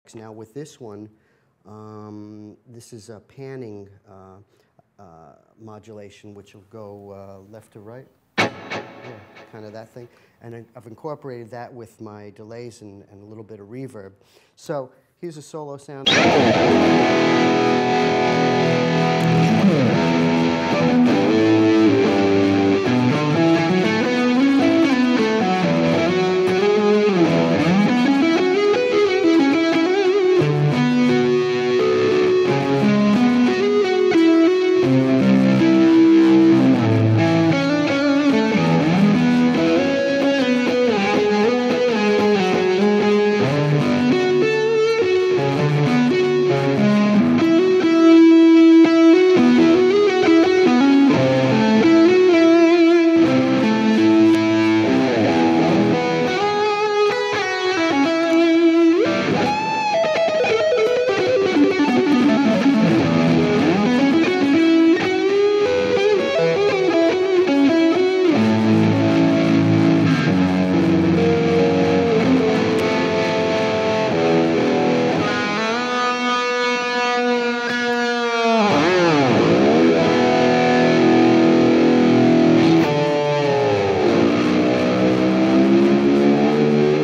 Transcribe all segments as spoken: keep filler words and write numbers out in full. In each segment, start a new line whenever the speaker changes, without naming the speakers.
Now with this one, um, this is a panning uh, uh, modulation, which will go uh, left to right, yeah, kind of that thing. And I- I've incorporated that with my delays and, and a little bit of reverb. So here's a solo sound.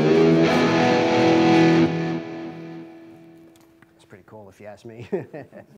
Pretty cool if you ask me.